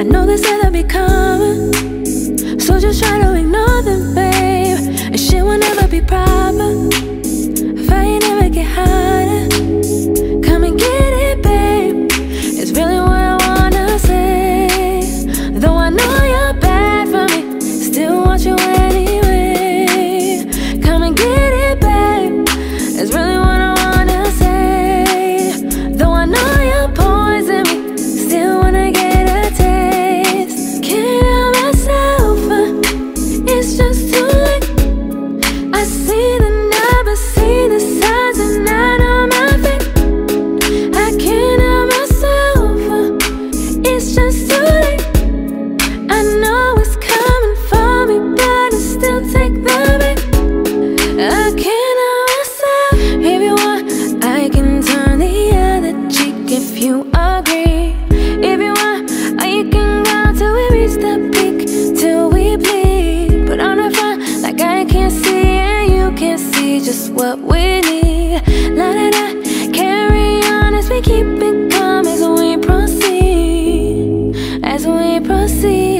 know they said they'll be coming, so just try to ignore them, babe. And shit will never be proper if I ain't never get harder. Come and get it, babe. It's really what I wanna say. Though I know you're bad for me, still want you anyway. Come and get it, babe. It's really what I wanna say. Though I know you're poison me, still wanna get a taste. Can't help myself, it's just too late. I see the numbers, see the signs, and I know my fate. I can't help myself, it's just too late. I know it's coming for me, but I still take the bait. I can't help myself. If you want, I can turn the other cheek if you agree. If you want, I can go till we reach the peak, till we bleed. But on the front, like I can't see and you can't see just what we need. La da da, carry on as we keep it calm as we proceed, as we proceed.